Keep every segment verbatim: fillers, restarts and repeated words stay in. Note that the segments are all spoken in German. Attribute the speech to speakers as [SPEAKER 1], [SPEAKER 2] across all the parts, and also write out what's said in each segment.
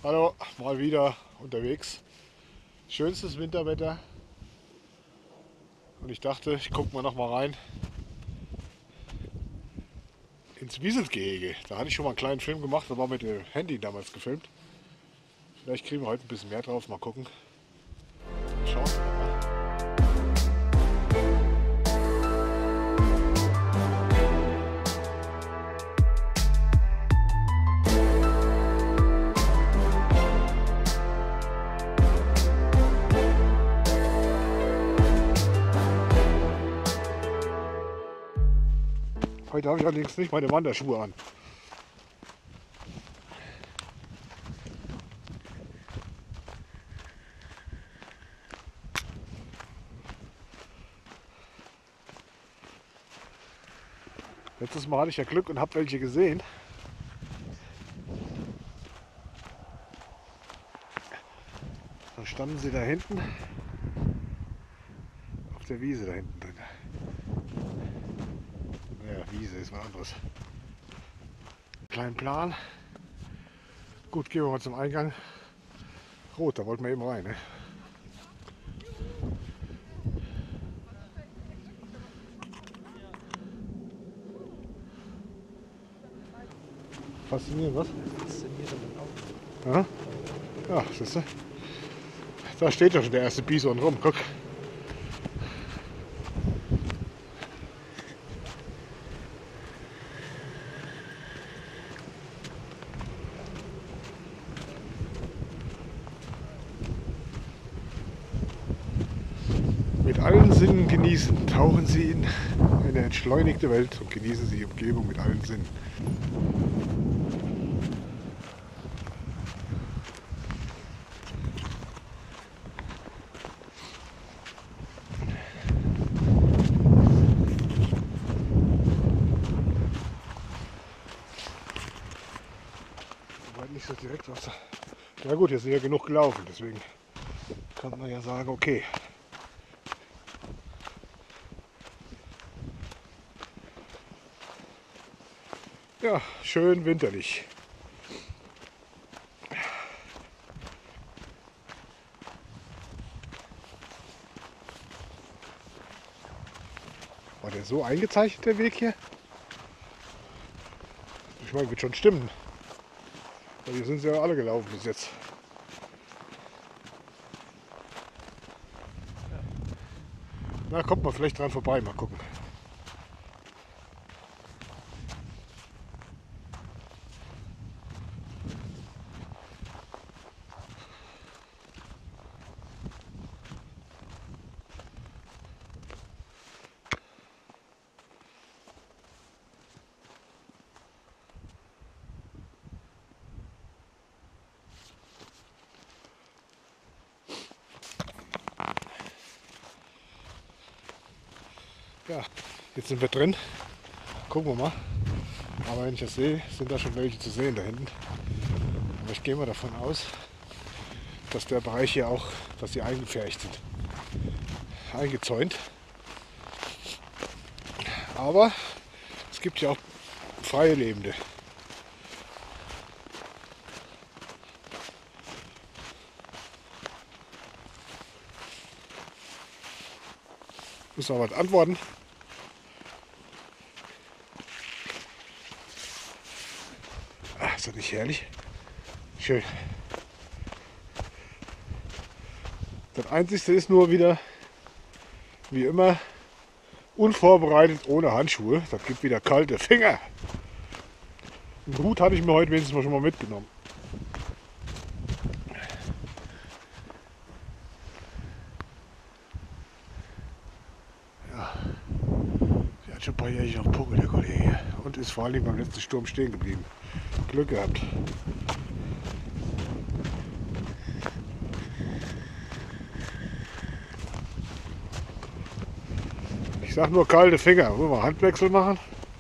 [SPEAKER 1] Hallo, mal wieder unterwegs. Schönstes Winterwetter. Und ich dachte, ich gucke mal noch mal rein ins Wieselgehege. Da hatte ich schon mal einen kleinen Film gemacht, aber mit dem Handy damals gefilmt. Vielleicht kriegen wir heute ein bisschen mehr drauf. Mal gucken. Schauen wir mal. Heute habe ich allerdings nicht meine Wanderschuhe an. Letztes Mal hatte ich ja Glück und habe welche gesehen. Da standen sie da hinten auf der Wiese da hinten drin. Naja, Wiese ist was anderes. Kleinen Plan. Gut, gehen wir mal zum Eingang. Rot, da wollten wir eben rein. Ne? Faszinierend, was? Ja, ja, siehst du? Da steht ja schon der erste Bison rum, guck. Mit allen Sinnen genießen, tauchen Sie in eine entschleunigte Welt und genießen Sie die Umgebung mit allen Sinnen. Soweit nicht so direkt Wasser. Ja gut, jetzt sind ja genug gelaufen, deswegen kann man ja sagen, okay. Ja, schön winterlich. War der so eingezeichnet, der Weg hier? Ich meine, wird schon stimmen. Weil hier sind sie ja alle gelaufen bis jetzt. Na, kommt man vielleicht dran vorbei, mal gucken. Ja, jetzt sind wir drin. Gucken wir mal. Aber wenn ich das sehe, sind da schon welche zu sehen da hinten. Aber ich gehe mal davon aus, dass der Bereich hier auch, dass die eingepfercht sind. Eingezäunt. Aber es gibt ja auch freie Lebende. Müssen wir was antworten. Ach, ist das nicht herrlich? Schön. Das Einzige ist nur wieder, wie immer, unvorbereitet ohne Handschuhe. Das gibt wieder kalte Finger. Einen Hut hatte ich mir heute wenigstens mal schon mal mitgenommen. Ja, sie hat schon ein paar Jährchen auf Puckel, der Kollege. Und ist vor allem beim letzten Sturm stehen geblieben. Glück gehabt. Ich sag nur kalte Finger. Wollen wir Handwechsel machen?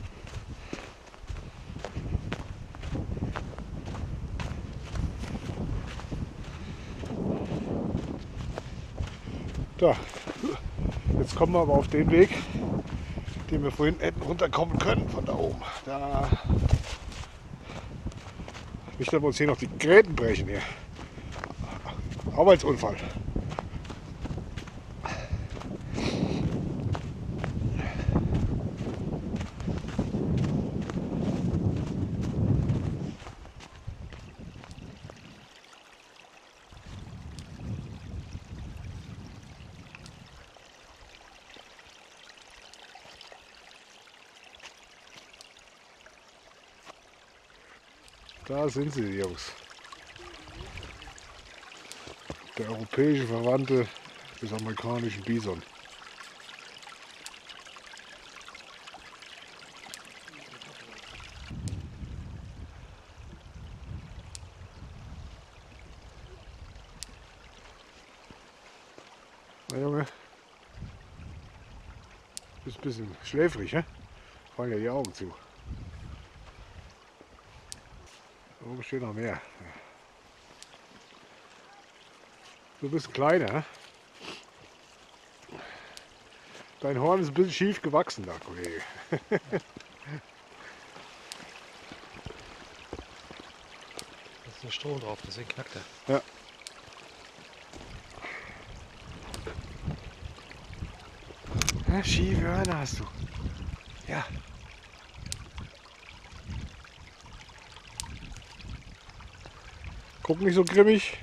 [SPEAKER 1] Da. Jetzt kommen wir aber auf den Weg, den wir vorhin hätten runterkommen können von da oben. Da Nicht, dass wir uns hier noch die Gräten brechen hier. Arbeitsunfall. Da sind sie, die Jungs. Der europäische Verwandte des amerikanischen Bison. Na Junge, bist ein bisschen schläfrig, hä? Fallen ja die Augen zu. Da oben steht noch mehr. Du bist ein kleiner, hä? Dein Horn ist ein bisschen schief gewachsen da, Kollege.
[SPEAKER 2] Da ist der Strom drauf, deswegen knackt er.
[SPEAKER 1] Ja. Ja, schiefe Hörner hast du. Ja. Guck nicht so grimmig.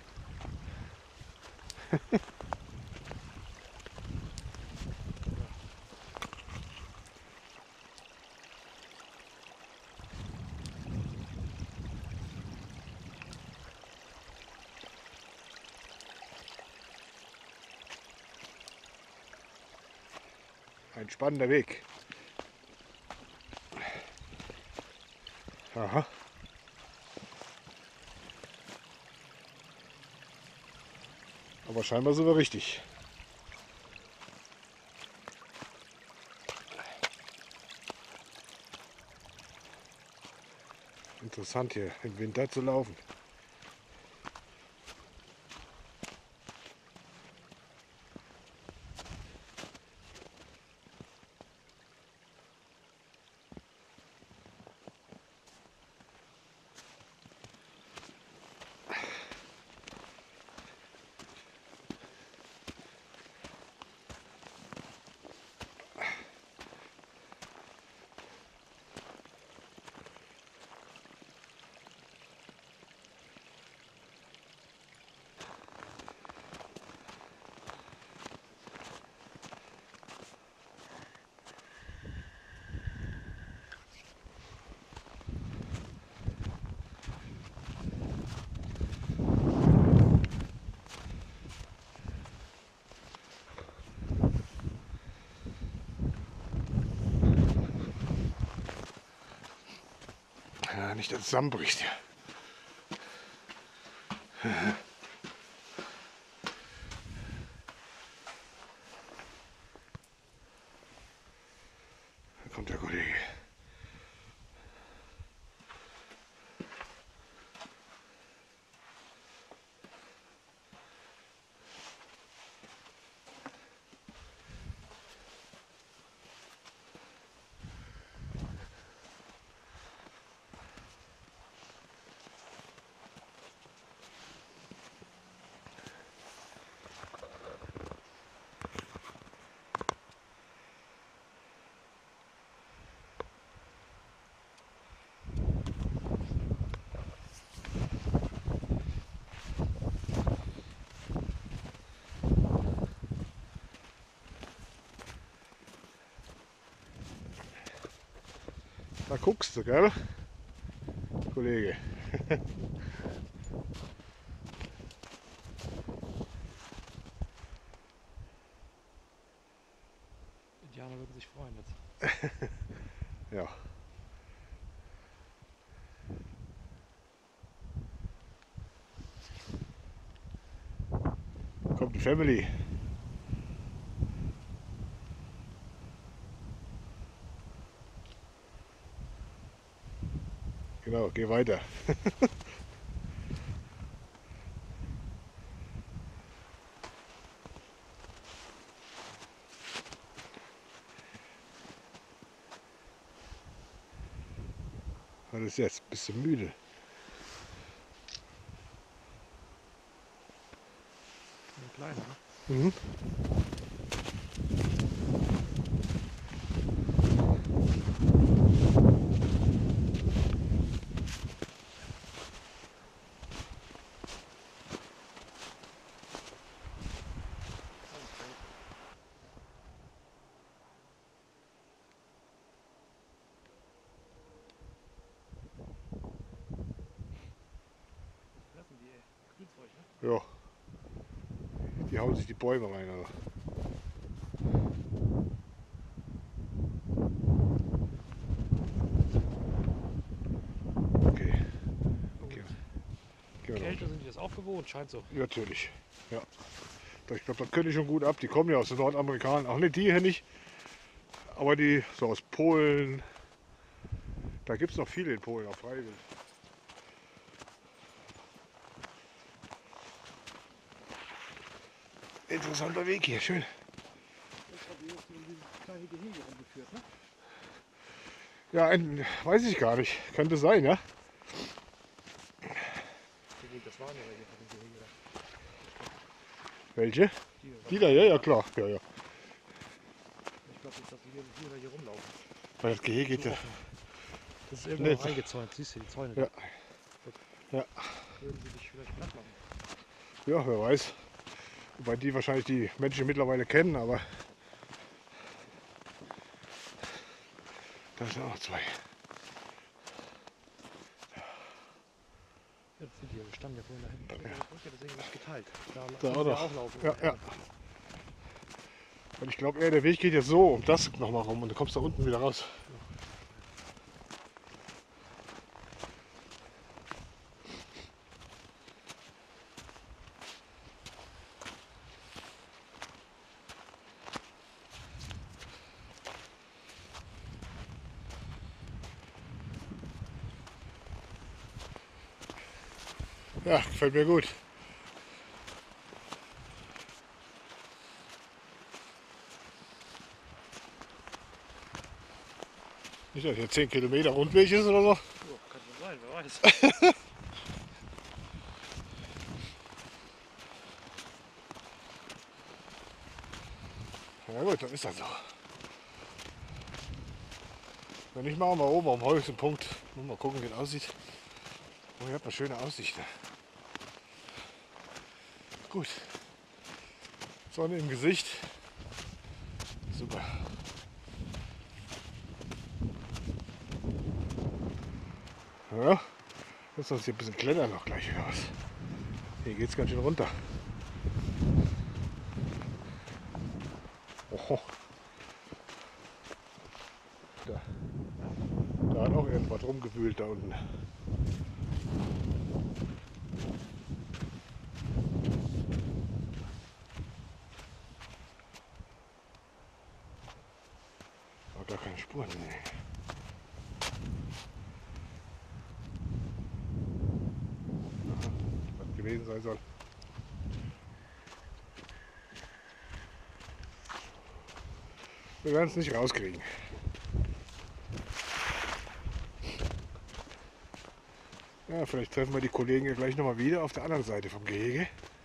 [SPEAKER 1] Ein spannender Weg. Aha. Aber scheinbar sind wir richtig. Interessant hier im Winter zu laufen. Ja, nicht, dass es zusammenbricht. Da kommt der Kollege. Da guckst du, gell? Kollege.
[SPEAKER 2] Indianer würden sich freuen jetzt.
[SPEAKER 1] Ja. Kommt die Family. Genau, geh weiter. Was ist jetzt? Bist du müde?
[SPEAKER 2] kleiner, ne?
[SPEAKER 1] Mhm.
[SPEAKER 2] Fressen die, ey. Grünzeug, ne?
[SPEAKER 1] Ja. Die hauen sich die Bäume rein. Also. Okay.
[SPEAKER 2] Gut.
[SPEAKER 1] Gehen, gehen wir
[SPEAKER 2] Kälte
[SPEAKER 1] runter.
[SPEAKER 2] sind die das auch gewohnt, scheint so.
[SPEAKER 1] Ja, natürlich. Ja. Ich glaube, das können die schon gut ab. Die kommen ja aus den Nordamerikanern. Auch nicht die hier nicht. Aber die so aus Polen. Da gibt es noch viele in Polen, auch freiwillig. Interessanter Weg hier, schön.
[SPEAKER 2] Ich habe hier jetzt in dieses kleine Gehege rumgeführt, ne?
[SPEAKER 1] Ja, ein, weiß ich gar nicht. Könnte sein, ja?
[SPEAKER 2] Das waren ja welche von dem Gehege da.
[SPEAKER 1] Welche?
[SPEAKER 2] Die,
[SPEAKER 1] Die da, ja, ja, klar. Ja, ja.
[SPEAKER 2] Ich glaube nicht, dass wir hier, hier oder hier rumlaufen.
[SPEAKER 1] Weil das Gehege geht
[SPEAKER 2] Zu
[SPEAKER 1] ja.
[SPEAKER 2] offen. Das ist irgendwo
[SPEAKER 1] Nicht.
[SPEAKER 2] noch eingezäunt. Siehst du die Zäune?
[SPEAKER 1] Ja.
[SPEAKER 2] da?
[SPEAKER 1] Ja.
[SPEAKER 2] Würden sie dich vielleicht platt machen.
[SPEAKER 1] Ja, wer weiß. Wobei die wahrscheinlich die Menschen mittlerweile kennen, aber da sind auch zwei.
[SPEAKER 2] Ja, das sind die. Wir standen ja vorhin da hinten. Ja. Deswegen ist es geteilt. Da,
[SPEAKER 1] Da
[SPEAKER 2] können
[SPEAKER 1] auch
[SPEAKER 2] wir
[SPEAKER 1] noch.
[SPEAKER 2] auch laufen.
[SPEAKER 1] Ja, ja. Und ich glaube eher, der Weg geht jetzt so um das nochmal rum und du kommst da unten wieder raus. Ja, gefällt mir gut. Nicht, dass hier zehn Kilometer Rundweg ist oder so.
[SPEAKER 2] Oh, kann schon sein, wer weiß.
[SPEAKER 1] Ja gut, dann ist das so. Wenn nicht, machen wir oben am höchsten Punkt. Mal gucken, wie es aussieht. Oh, hier hat man schöne Aussichten. Gut. Sonne im Gesicht. Super. Ja, lass uns hier ein bisschen klettern noch gleich wieder was. Hier geht es ganz schön runter. Oho. Da. Da hat auch irgendwas rumgewühlt da unten. Aber gar keine Spuren. Nee. Aha, was gewesen sein soll. Wir werden es nicht rauskriegen. Ja, vielleicht treffen wir die Kollegen ja gleich nochmal wieder auf der anderen Seite vom Gehege.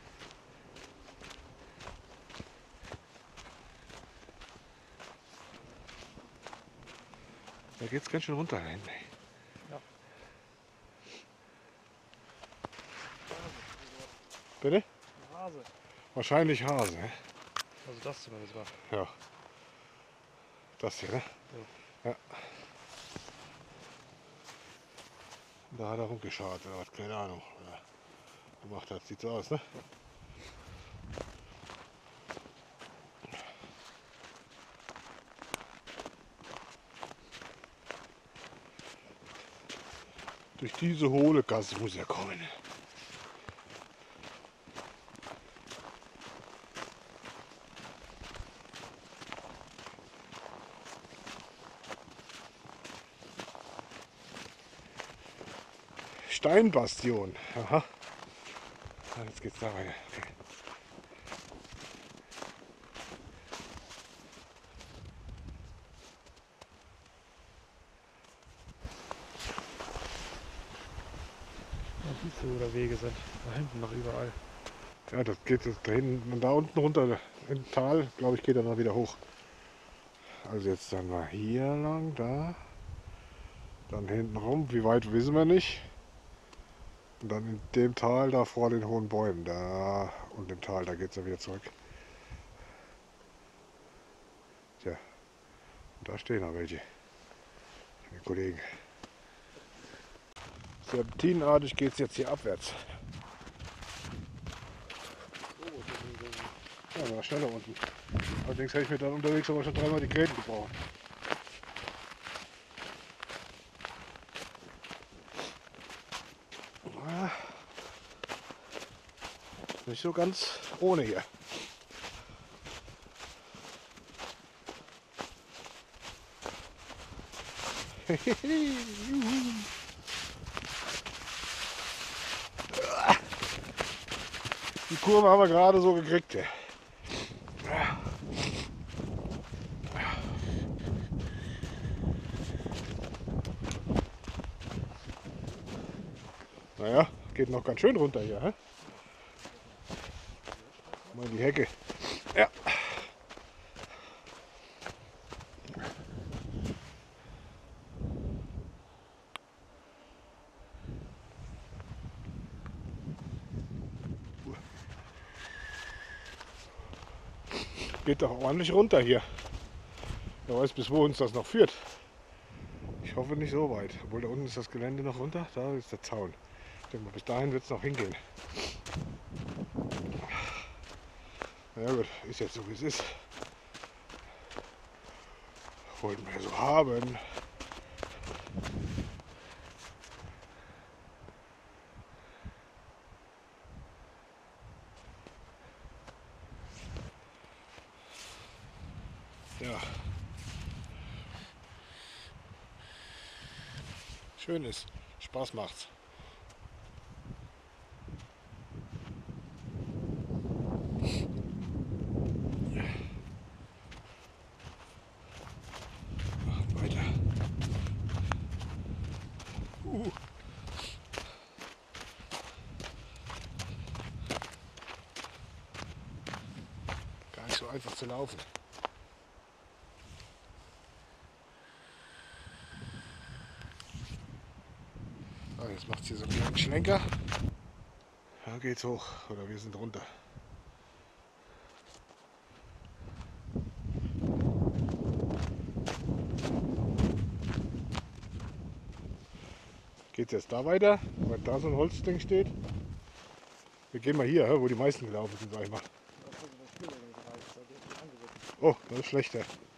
[SPEAKER 1] Da geht es ganz schön runter hinten.
[SPEAKER 2] Ja.
[SPEAKER 1] Bitte?
[SPEAKER 2] Ein Hase.
[SPEAKER 1] Wahrscheinlich Hase. Ne?
[SPEAKER 2] Also das zumindest war.
[SPEAKER 1] Ja. Das hier, ne? Ja. Ja. Da hat er rumgeschaut oder was, keine Ahnung. Oder gemacht hat, sieht so aus, ne? Durch diese hohle Gasse muss er kommen. Steinbastion. Aha. Ah, jetzt geht's da weiter. Okay.
[SPEAKER 2] Ja, siehst du, wo da Wege sind. Da hinten noch überall.
[SPEAKER 1] Ja, das geht da hinten und da unten runter im Tal, glaube ich, geht er dann wieder hoch. Also jetzt dann mal hier lang, da. Dann hinten rum, wie weit wissen wir nicht. Und dann in dem Tal da vor den hohen Bäumen, da und im Tal, da geht es ja wieder zurück. Tja, und da stehen noch welche. Die Kollegen. Serpentinenartig geht es jetzt hier abwärts. Ja, war schneller unten. Allerdings hätte ich mir dann unterwegs aber schon dreimal die Gräten gebraucht. Ja, nicht so ganz ohne hier. Die Kurve haben wir gerade so gekriegt. Naja, geht noch ganz schön runter hier. Hä? Mal die Hecke. Ja. Geht doch ordentlich runter hier. Wer weiß, bis wo uns das noch führt. Ich hoffe nicht so weit. Obwohl da unten ist das Gelände noch runter. Da ist der Zaun. Ich denke mal, bis dahin wird es noch hingehen. Na ja, gut, ist jetzt so wie es ist. Wollten wir so haben. Ja. Schön ist. Spaß macht's. Weiter. Uh. Gar nicht so einfach zu laufen. Ah, jetzt macht es hier so einen kleinen Schlenker. Da geht's hoch. Oder wir sind runter. Geht es jetzt da weiter, weil da so ein Holzding steht? Wir gehen mal hier, wo die meisten gelaufen sind, sag ich mal. Oh, das ist schlechter.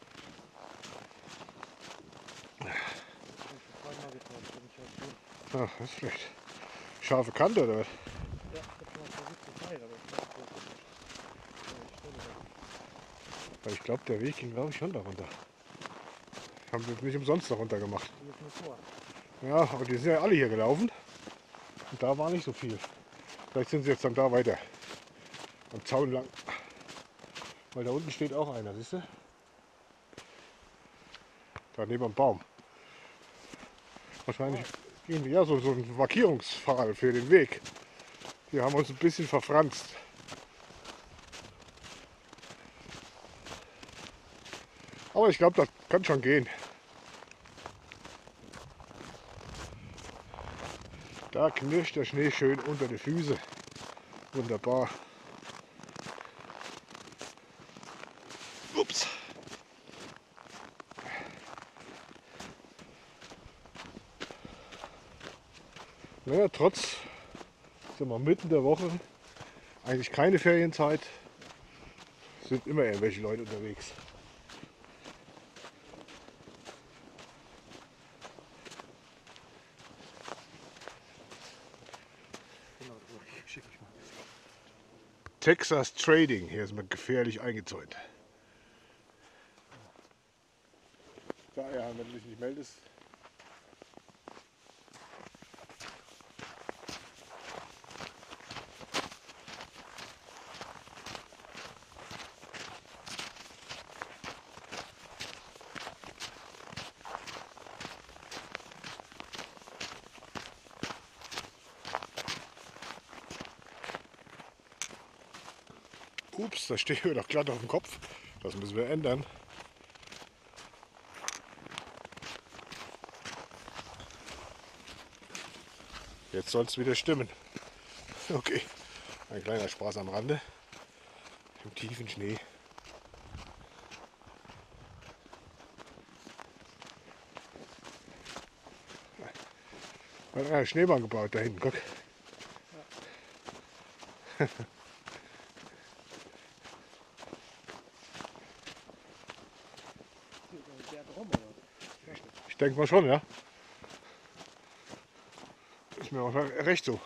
[SPEAKER 1] Ah, das ist schlecht. Scharfe Kante oder was?
[SPEAKER 2] Ja, ich hab schon mal versucht zu fahren, aber ich glaube,
[SPEAKER 1] Weil ich glaube, der Weg ging, glaube ich, schon da runter. Haben wir nicht umsonst da runter gemacht. Ja, aber die sind ja alle hier gelaufen. Und da war nicht so viel. Vielleicht sind sie jetzt dann da weiter. Am Zaun lang. Weil da unten steht auch einer, siehst du? Da neben dem Baum. Wahrscheinlich irgendwie ja, so, so ein Markierungspfahl für den Weg. Die haben uns ein bisschen verfranst. Aber ich glaube, das kann schon gehen. Da knirscht der Schnee schön unter die Füße. Wunderbar. Ups. Naja, trotz, sind wir mitten der Woche, eigentlich keine Ferienzeit, sind immer irgendwelche Leute unterwegs. Texas Trading, hier ist man gefährlich eingezäunt. Ja, ja, wenn du dich nicht meldest. Ups, da stehen wir doch glatt auf dem Kopf. Das müssen wir ändern. Jetzt soll es wieder stimmen. Okay, ein kleiner Spaß am Rande. Im tiefen Schnee. Hat einer Schneebahn gebaut da hinten, guck. Ja. Ich denke mal schon, ja. Ist mir auch recht so.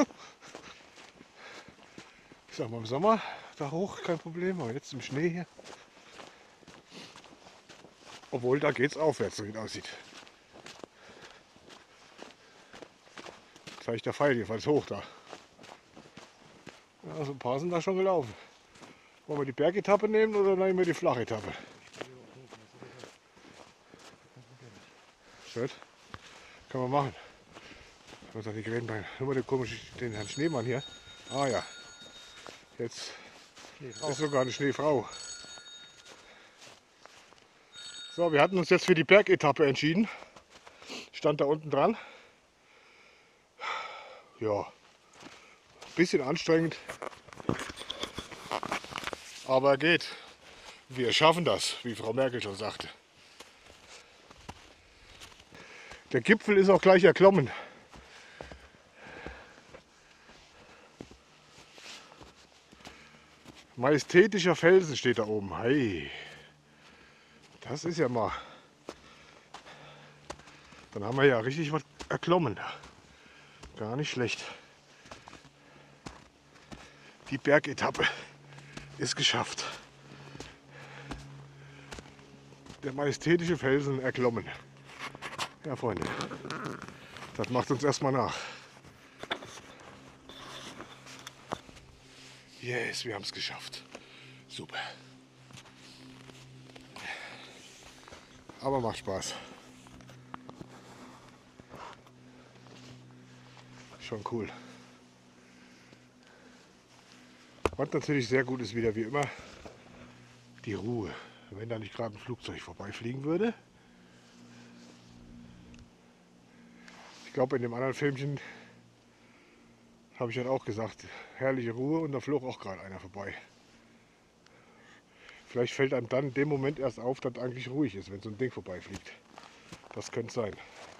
[SPEAKER 1] Ich sag mal im Sommer da hoch kein Problem, aber jetzt im Schnee hier. Obwohl da geht's aufwärts, so wie es aussieht. Vielleicht der Pfeil jedenfalls hoch da. Ja, so ein paar sind da schon gelaufen. Wollen wir die Bergetappe nehmen oder nehmen wir die flache Etappe? Gut. Kann man machen. Was hat die Gräbenbeine? Nur mal den komischen, den Herrn Schneemann hier. Ah ja. Jetzt ist sogar eine Schneefrau. So, wir hatten uns jetzt für die Bergetappe entschieden. Stand da unten dran. Ja, ein bisschen anstrengend, aber geht. Wir schaffen das, wie Frau Merkel schon sagte. Der Gipfel ist auch gleich erklommen. Majestätischer Felsen steht da oben. Hey, das ist ja mal. Dann haben wir ja richtig was erklommen. Gar nicht schlecht. Die Bergetappe ist geschafft. Der majestätische Felsen erklommen. Ja, Freunde, das macht uns erstmal nach. Yes, wir haben es geschafft. Super. Aber macht Spaß. Schon cool. Was natürlich sehr gut ist, wieder wie immer, die Ruhe. Wenn da nicht gerade ein Flugzeug vorbeifliegen würde. Ich glaube, in dem anderen Filmchen habe ich dann auch gesagt, herrliche Ruhe und da flog auch gerade einer vorbei. Vielleicht fällt einem dann in dem Moment erst auf, dass eigentlich ruhig ist, wenn so ein Ding vorbeifliegt. Das könnte sein.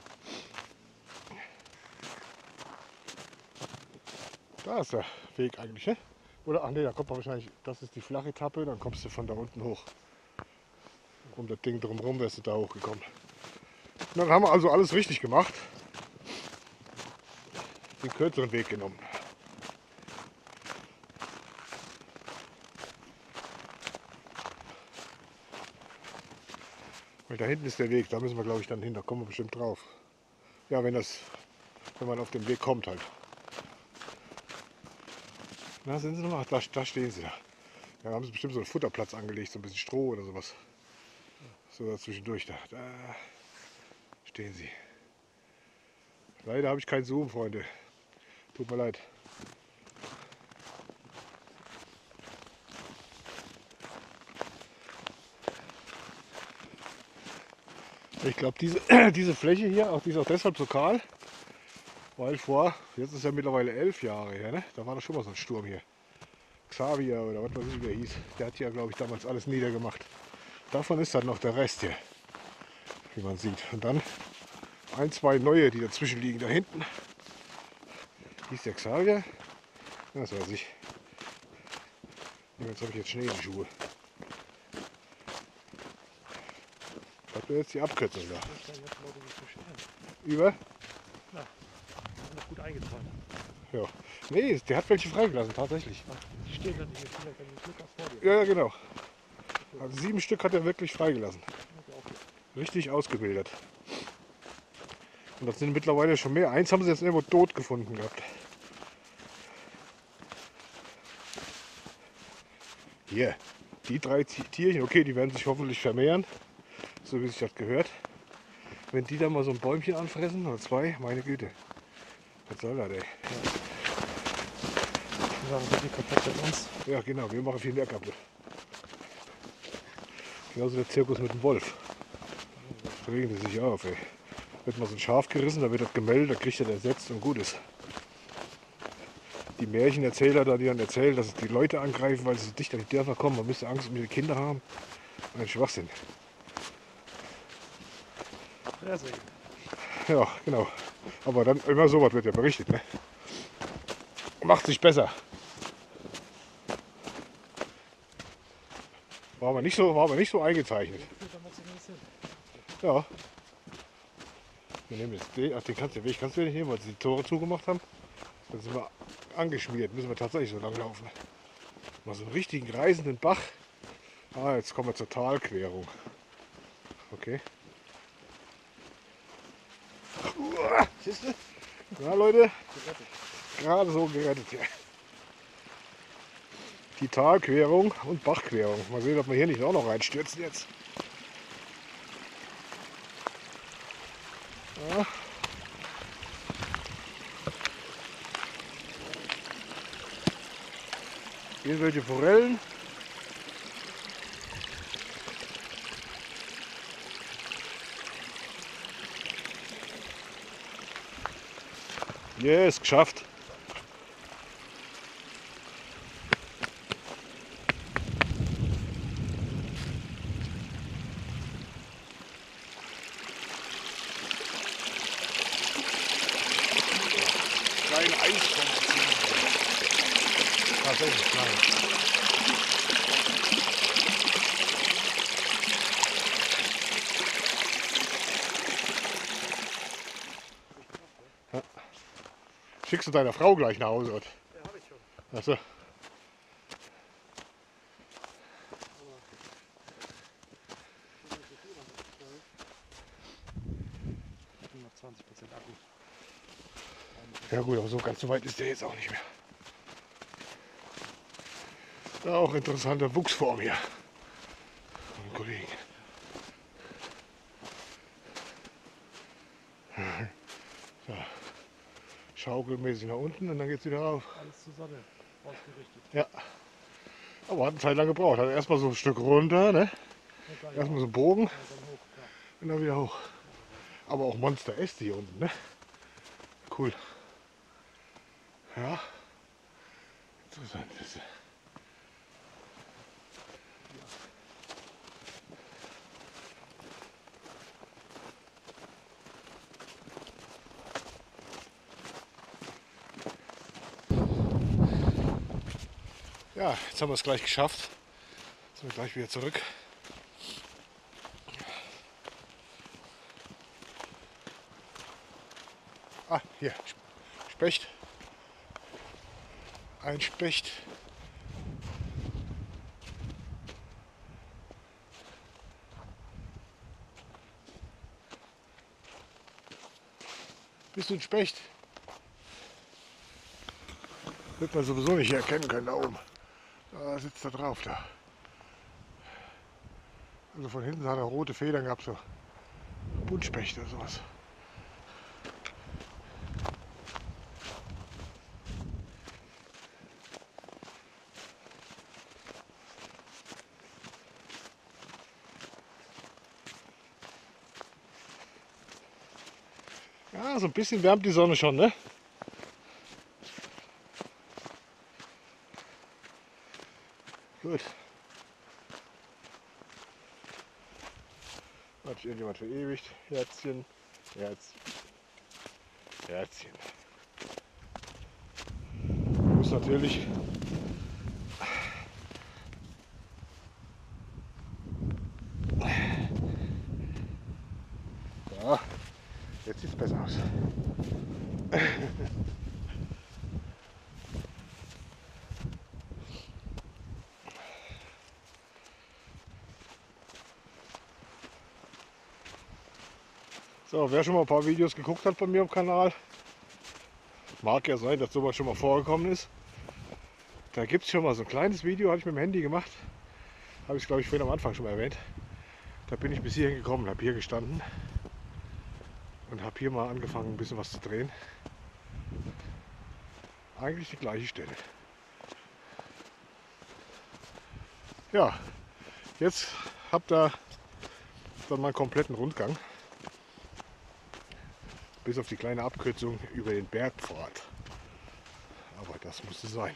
[SPEAKER 1] Da ist der Weg eigentlich, ne? Oder, ach ne, da kommt man wahrscheinlich, das ist die flache Etappe, dann kommst du von da unten hoch. Um das Ding drumherum wärst du da hochgekommen. Und dann haben wir also alles richtig gemacht. Den kürzeren Weg genommen. Weil da hinten ist der Weg, da müssen wir glaube ich dann hin, da kommen wir bestimmt drauf. Ja, wenn das, wenn man auf den Weg kommt halt. Na, sind sie noch? Da, da stehen sie da. Da haben sie bestimmt so einen Futterplatz angelegt, so ein bisschen Stroh oder sowas. So dazwischendurch da. Da stehen sie. Leider habe ich keinen Zoom, Freunde. Tut mir leid. Ich glaube, diese, diese Fläche hier, auch die ist auch deshalb so kahl, weil vor, jetzt ist ja mittlerweile elf Jahre her, ne? Da war doch schon mal so ein Sturm hier. Xavier oder was weiß ich, wie er hieß. Der hat ja, glaube ich, damals alles niedergemacht. Davon ist dann noch der Rest hier, wie man sieht. Und dann ein, zwei neue, die dazwischen liegen. Da hinten hieß der Xavier. Das weiß ich. Jetzt habe ich jetzt Schnee in die Schuhe. Das wäre jetzt die Abkürzung da. Über?
[SPEAKER 2] Na, noch gut eingetragen.
[SPEAKER 1] Ja. Nee, der hat welche freigelassen, tatsächlich.
[SPEAKER 2] Die stehen dann hier vielleicht ein Glück vor dir.
[SPEAKER 1] Ja, ja, genau. Also sieben Stück hat er wirklich freigelassen. Richtig ausgebildet. Und das sind mittlerweile schon mehr. Eins haben sie jetzt irgendwo tot gefunden gehabt. Hier, die drei Tierchen, okay, die werden sich hoffentlich vermehren, so wie sich das gehört. Wenn die dann mal so ein Bäumchen anfressen, oder zwei, meine Güte. Was soll das, ey?
[SPEAKER 2] Sachen sind die kaputt mit uns.
[SPEAKER 1] Ja genau, wir machen viel mehr kaputt. Genauso der Zirkus mit dem Wolf. Da regen die sich auf, ey. Wird mal so ein Schaf gerissen, da wird das gemeldet, da kriegt er ersetzt und gut ist. Die Märchenerzähler da, die dann erzählen, dass es die Leute angreifen, weil sie so dicht an die Dörfer kommen, man müsste Angst um ihre Kinder haben. Ein Schwachsinn.
[SPEAKER 2] Fresse.
[SPEAKER 1] Ja, genau. Aber dann immer sowas wird ja berichtet, ne? Macht sich besser. War aber nicht so, war aber nicht so eingezeichnet. Ja. Wir nehmen jetzt den, ach, den kannst du, den Weg kannst du ja nicht nehmen, weil sie die Tore zugemacht haben. Dann sind wir angeschmiert, müssen wir tatsächlich so lang laufen. Mal so einen richtigen reißenden Bach. Ah, jetzt kommen wir zur Talquerung. Okay. Uah, siehst du? Na Leute, gerade so gerettet hier. Die Talquerung und Bachquerung. Mal sehen, ob wir hier nicht auch noch reinstürzen jetzt. Ja. Irgendwelche Forellen. Yes, geschafft. Kleine Eisformation. Tatsächlich klein. Ja. Schickst du deiner Frau gleich nach Hause? Oder?
[SPEAKER 2] Ja, habe ich schon.
[SPEAKER 1] Achso.
[SPEAKER 2] Noch zwanzig Prozent Akku.
[SPEAKER 1] Ja gut, aber so ganz so weit ist der jetzt auch nicht mehr. Ja, auch interessante Wuchsform hier. Von Kollegen. So. Schaukelmäßig nach unten und dann geht es wieder rauf.
[SPEAKER 2] Alles zur Sonne ausgerichtet.
[SPEAKER 1] Ja. Aber hat eine Zeit lang gebraucht. Hat erstmal so ein Stück runter, ne? Erstmal so einen Bogen
[SPEAKER 2] Ja, dann hoch, klar.
[SPEAKER 1] und dann wieder hoch. Aber auch Monster-Äste hier unten, ne? Cool. Ja. Interessant ist es. Ja, jetzt haben wir es gleich geschafft. Jetzt sind wir gleich wieder zurück. Ah, hier, Specht. Ein Specht. Bist du ein Specht? Wird man sowieso nicht erkennen können da oben. Da sitzt er drauf da. Also von hinten hat er rote Federn gehabt, so Buntspecht oder sowas. Ja, so ein bisschen wärmt die Sonne schon, ne? Gut. Hat sich irgendjemand verewigt. Herzchen, Herz, Herzchen. Muss natürlich ja, jetzt sieht es besser aus. So, wer schon mal ein paar Videos geguckt hat bei mir am Kanal, mag ja sein, dass sowas schon mal vorgekommen ist. Da gibt es schon mal so ein kleines Video, habe ich mit dem Handy gemacht. Habe ich glaube ich vorhin am Anfang schon mal erwähnt. Da bin ich bis hierhin gekommen, habe hier gestanden und habe hier mal angefangen ein bisschen was zu drehen. Eigentlich die gleiche Stelle. Ja, jetzt habt ihr dann mal einen kompletten Rundgang. Bis auf die kleine Abkürzung über den Bergpfad. Aber das musste sein.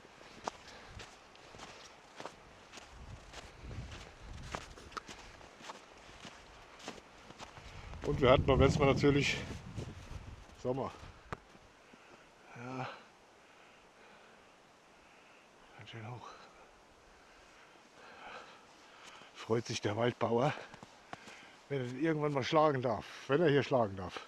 [SPEAKER 1] Und wir hatten beim letzten Mal natürlich Sommer. Ja, ganz schön hoch. Freut sich der Waldbauer, wenn er den irgendwann mal schlagen darf. Wenn er hier schlagen darf.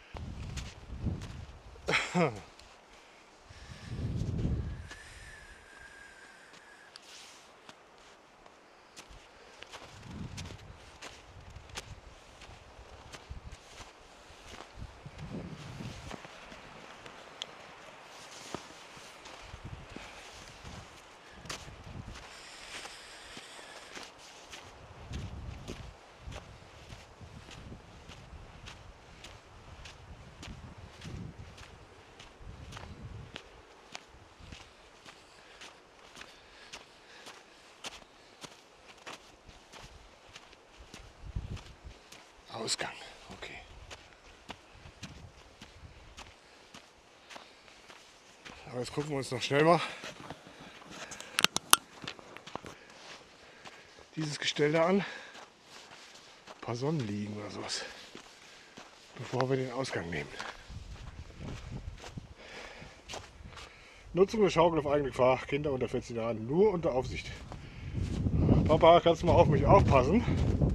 [SPEAKER 1] Ausgang, okay. Aber jetzt gucken wir uns noch schnell mal dieses Gestell da an. Ein paar Sonnenliegen oder sowas, bevor wir den Ausgang nehmen. Nutzung der Schaukel auf eigene Gefahr, Kinder unter vierzehn Jahren nur unter Aufsicht. Papa, kannst du mal auf mich aufpassen?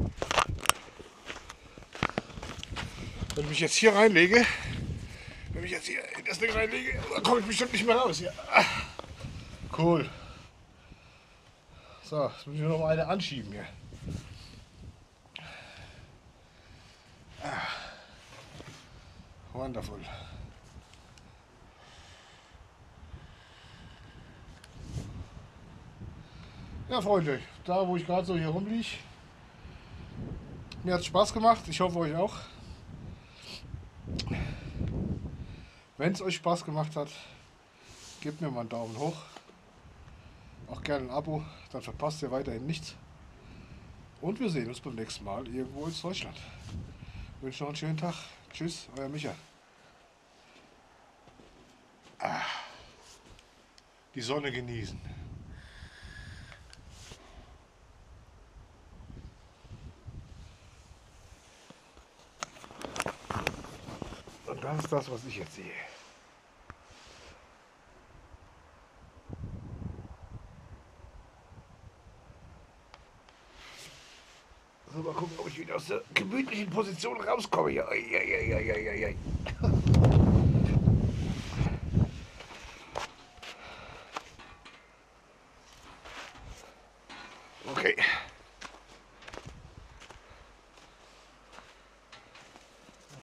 [SPEAKER 1] Wenn ich mich jetzt hier reinlege, wenn ich jetzt hier in das Ding reinlege, dann komme ich bestimmt nicht mehr raus hier. Cool. So, jetzt muss ich nur noch mal eine anschieben hier. Wonderful. Ja, Freunde, da wo ich gerade so hier rumliege, mir hat es Spaß gemacht. Ich hoffe euch auch. Wenn es euch Spaß gemacht hat, gebt mir mal einen Daumen hoch. Auch gerne ein Abo, dann verpasst ihr weiterhin nichts. Und wir sehen uns beim nächsten Mal irgendwo in Deutschland. Ich wünsche noch einen schönen Tag. Tschüss, euer Micha. Ah, die Sonne genießen. Und das ist das, was ich jetzt sehe. So, mal gucken, ob ich wieder aus der gemütlichen Position rauskomme hier. Ei, ei, ei, ei, ei, ei. Okay.